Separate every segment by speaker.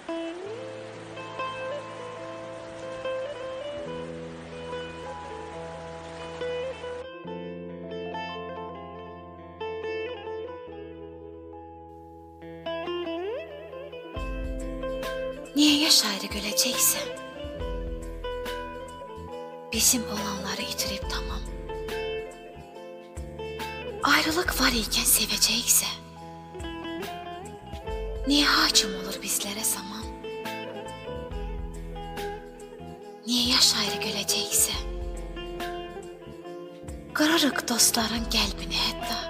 Speaker 1: Niye yaşayrık ölecekse? Bizim olanları itirip tamam. Ayrılık var iken sevecekse. Niye hakim olur bizlere zaman? Niye yaşayrık ölecekse? Kırarık dostların qəlbini hətta.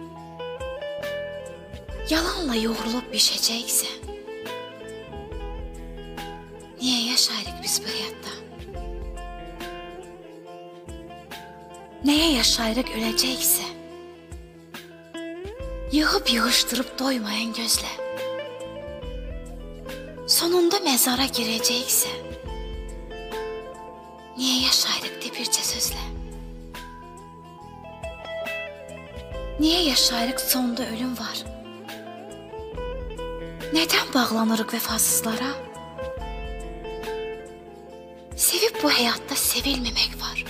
Speaker 1: Yalanla yoğrulup bişecekse. Niye yaşayrık biz bu hayatta? Neye yaşayrık ölecekse? Yığıp yığıştırıp doymayan gözle. Sonunda mezara girecekse. Niye yaşayrık de bircə sözle? Niye yaşayrık sonda ölüm var? Neden bağlanırıq vefasızlara? Sevip bu hayatta sevilmemek var.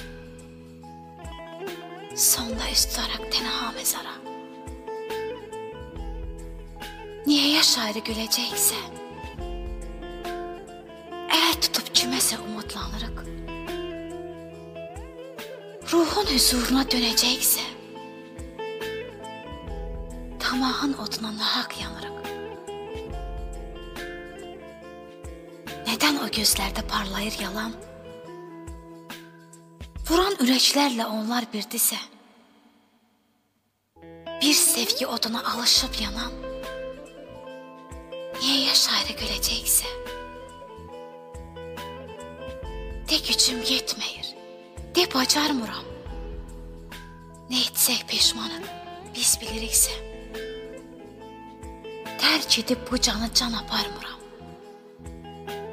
Speaker 1: Sonda üst tutarak tenha mezara. Niye yaşayrık ölecekse? El tutup kiməsə umutlanırıq. Ruhun huzuruna dönecekse. Tamahın oduna nahaq yanırıq. Neden o gözlerde parlayır yalan? Vuran ürəklərlə onlar birdisə. Bir sevgi oduna alışıp yanan. Niye yaşayrık ölecekse? De gücüm yetmeyir, de bacarmıram. Ne etsək peşmanıq, biz biliriksə. Terk edip bu canı can aparmıram.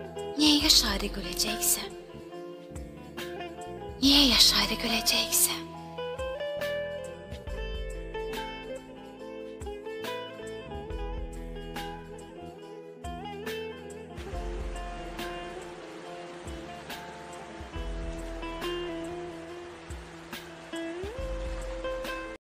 Speaker 1: Niye yaşayrık ölecekse? Niye yaşayrık ölecekse?